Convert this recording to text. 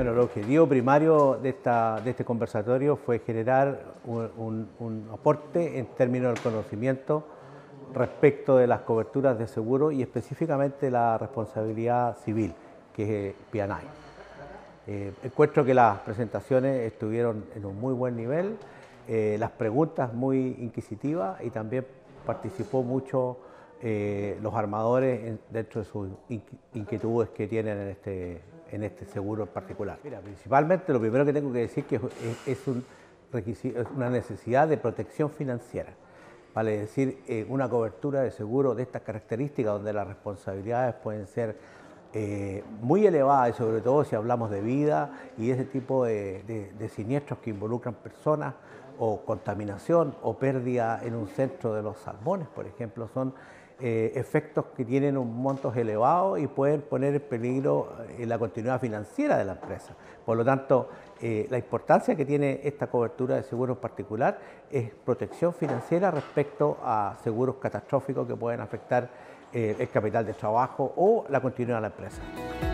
Bueno, el objetivo primario de este conversatorio fue generar un aporte en términos del conocimiento respecto de las coberturas de seguro y específicamente la responsabilidad civil, que es P&I. Encuentro que las presentaciones estuvieron en un muy buen nivel, las preguntas muy inquisitivas y también participó mucho los armadores dentro de sus inquietudes que tienen en este seguro en particular. Mira, principalmente lo primero que tengo que decir que es una necesidad de protección financiera. Vale decir, una cobertura de seguro de estas características donde las responsabilidades pueden ser muy elevadas y sobre todo si hablamos de vida y ese tipo de siniestros que involucran personas o contaminación o pérdida en un centro de los salmones, por ejemplo, son efectos que tienen un montos elevados y pueden poner en peligro la continuidad financiera de la empresa. Por lo tanto, la importancia que tiene esta cobertura de seguros en particular es protección financiera respecto a seguros catastróficos que pueden afectar el capital de trabajo o la continuidad de la empresa.